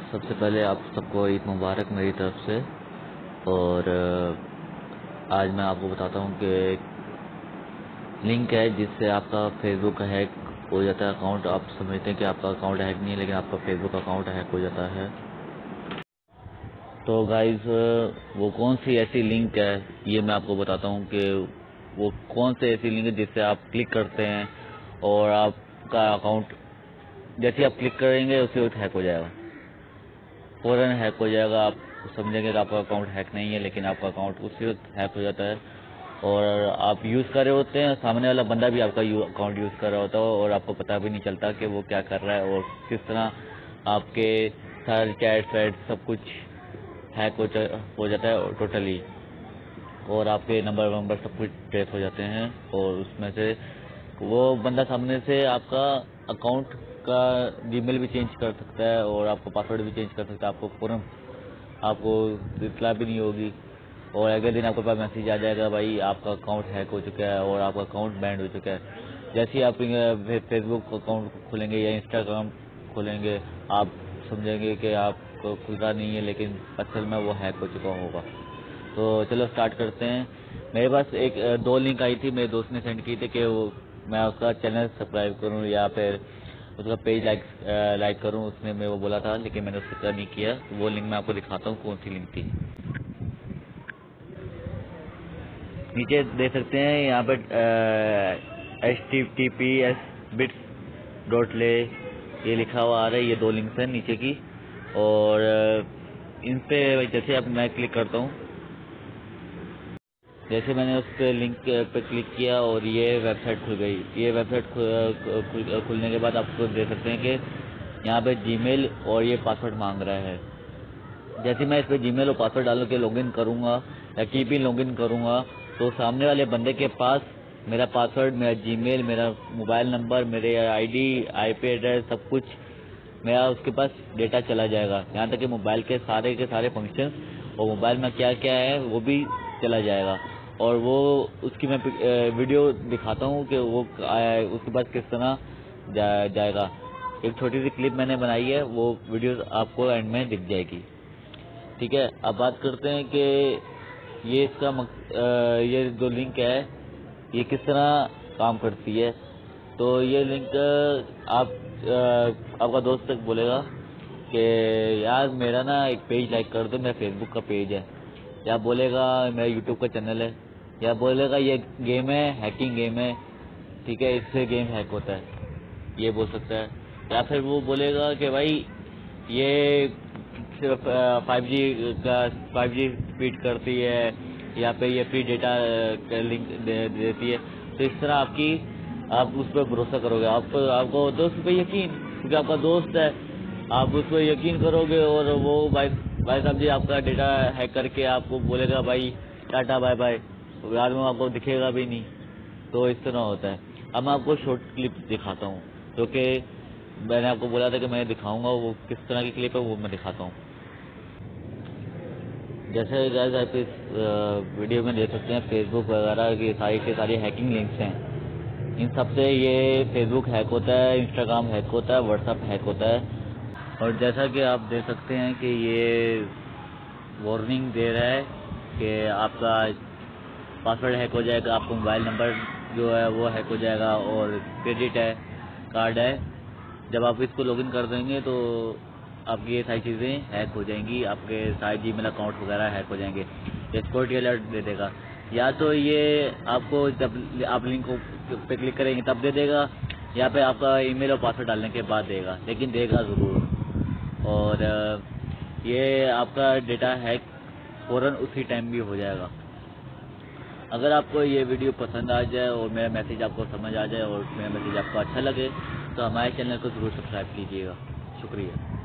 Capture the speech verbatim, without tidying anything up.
سب سے پہلے آپ سب کو عید مبارک میری طرف سے. اور آج میں آپ کو بتاتا ہوں کہ لنک ہے جس سے آپ کا فیس بک ہیک ہو جاتا ہے. اکاؤنٹ آپ سمجھتے ہیں کہ آپ کا اکاؤنٹ ہیک نہیں ہے لیکن آپ کا فیس بک اکاؤنٹ ہیک ہو جاتا ہے. تو گائز وہ کون سی ایسی لنک ہے یہ میں آپ کو بتاتا ہوں کہ وہ کون سی ایسی لنک ہے جس سے آپ کلک کرتے ہیں اور آپ کا اکاؤنٹ جیسے آپ کلک کریں گے اسی وقت ہیک ہو جائے گا, فوراً ہیک ہو جائے گا. آپ سمجھیں گے کہ آپ کا اکاؤنٹ ہیک نہیں ہے لیکن آپ کا اکاؤنٹ اسی وقت ہیک ہو جاتا ہے. اور آپ یوز کر رہے ہوتے ہیں, سامنے والا بندہ بھی آپ کا اکاؤنٹ یوز کر رہا ہوتا ہے اور آپ کو پتہ بھی نہیں چلتا کہ وہ کیا کر رہا ہے اور کس طرح آپ کے سارے چیٹ ویٹ سب کچھ ہیک ہو جاتا ہے ٹوٹلی, اور آپ کے نمبر ومبر سب کچھ ٹریس ہو جاتے ہیں. اور اس میں سے وہ بندہ سامنے سے آپ کا اکاؤنٹ کا جی میل بھی چینج کر سکتا ہے اور آپ کو پاسورڈ بھی چینج کر سکتا ہے. آپ کو فوراً آپ کو اطلاع بھی نہیں ہوگی اور اگلے دن آپ کے پاس میسیج آ جائے گا بھائی آپ کا اکاؤنٹ ہیک ہو چکا ہے اور آپ کا اکاؤنٹ بینڈ ہو چکا ہے. جیسے ہی آپ فیس بک اکاؤنٹ کھولیں گے یا انسٹاگرام کھولیں گے آپ سمجھیں گے کہ آپ کو کھلتا نہیں ہے لیکن اصل میں وہ ہیک ہو چکا ہوگا. تو چلو اسٹارٹ کرتے ہیں. میرے پاس ایک دو لنک آئی تھی, میرے دوست نے سینڈ کی تھی کہ وہ میں اس کا چینل سبسکرائب کروں یا پھر اس کا پیج لائک لائک کروں. اس نے میں وہ بولا تھا لیکن میں نے اس کا نہیں کیا. وہ لنک میں آپ کو دکھاتا ہوں کون سی لنک تھی. نیچے دیکھ سکتے ہیں یہاں پہ H T T P S bits dot لے یہ لکھا ہوا آ رہا ہے. یہ دو لنکس ہیں نیچے کی اور ان پہ جیسے اب میں کلک کرتا ہوں, جیسے میں نے اس پہ لنک پہ کلک کیا اور یہ ویب سائٹ کھل گئی. یہ ویب سائٹ کھلنے کے بعد آپ کو دیکھ سکتے ہیں کہ یہاں پہ جی میل اور یہ پاسورڈ مانگ رہا ہے. جیسے میں اس پہ جی میل اور پاسورڈ ڈال کے لاگ ان کروں گا یا کی بھی لاگ ان کروں گا تو سامنے والے بندے کے پاس میرا پاسورڈ, میرا جی میل, میرا موبائل نمبر, میرے I D, I P address سب کچھ میرا اس کے پاس ڈیٹا چلا جائے گا. یہاں تک کہ موبائل کے سارے کے سارے فنکشنز اور موبائل میں کیا کیا ہے وہ بھی چلا جائے گا. اور وہ اس کی میں ویڈیو دکھاتا ہوں کہ وہ اس کے پاس کس طرح جائے گا. ایک چھوٹی سی کلپ میں نے بنائی ہے, وہ ویڈیو آپ کو اینڈ میں دکھ جائے گی. ٹھیک ہے, اب بات کرتے ہیں کہ یہ اس کا یہ جو لنک ہے یہ کس طرح کام کرتی ہے. تو یہ لنک آپ آپ کا دوست تک بولے گا کہ یار میرا نا ایک پیج لائک کر دو, میرا فیس بک کا پیج ہے, یا بولے گا میرا یوٹیوب کا چینل ہے, یا بولے گا یہ گیم ہے, ہیکنگ گیم ہے, ٹھیک ہے, اس سے گیم ہیک ہوتا ہے, یہ بول سکتا ہے. یا پھر وہ بولے گا کہ بھائی یہ صرف فائیو جی کا فائیو جی اسپیڈ کرتی ہے یا پہ یہ فری ڈیٹا لنک دیتی ہے. تو اس طرح آپ کی آپ اس پہ بھروسہ کرو گے, آپ آپ کو دوست پہ یقین, کیونکہ آپ کا دوست ہے, آپ اس پہ یقین کرو گے اور وہ بھائی بھائی صاحب جی آپ کا ڈیٹا ہیک کر کے آپ کو بولے گا بھائی ٹاٹا بائے بائے, بعد میں آپ کو دکھے گا بھی نہیں. تو اس طرح ہوتا ہے. اب میں آپ کو شارٹ کلپ دکھاتا ہوں جو کہ میں نے آپ کو بولا تھا کہ میں دکھاؤں گا, وہ کس طرح کی کلپ ہے وہ میں دکھاتا ہوں. جیسے گائز آپ اس ویڈیو میں دیکھ سکتے ہیں فیس بک وغیرہ کی ساری کی ساری ہیکنگ لنکس ہیں. ان سب سے یہ فیس بک ہیک ہوتا ہے, انسٹاگرام ہیک ہوتا ہے, واٹس ایپ ہیک ہوتا ہے. اور جیسا کہ آپ دیکھ سکتے ہیں کہ یہ وارننگ دے رہا ہے کہ آپ کا پاسورڈ ہیک ہو جائے گا, آپ کا موبائل نمبر جو ہے وہ ہیک ہو جائے گا اور کریڈٹ ہے کارڈ ہے, جب آپ اس کو لاگ ان کر دیں گے تو آپ کی یہ ساری چیزیں ہیک ہو جائیں گی, آپ کے سارے جی میل اکاؤنٹ وغیرہ ہیک ہو جائیں گے. یہ سیکورٹی الرٹ دے دے گا. یا تو یہ آپ کو جب آپ لنک پہ کلک کریں گے تب دے دے گا, یا پہ آپ کا ای میل اور پاسورڈ ڈالنے کے بعد دے گا, لیکن دے گا ضرور. اور یہ آپ کا ڈیٹا ہیک فوراً اسی ٹائم بھی ہو جائے گا. اگر آپ کو یہ ویڈیو پسند آ جائے اور میرا میسیج آپ کو سمجھ آ جائے اور میرا میسیج آپ کو اچھا لگے تو ہمارے چینل کو ضرور سبسکرائب کیجیے گا. شکریہ.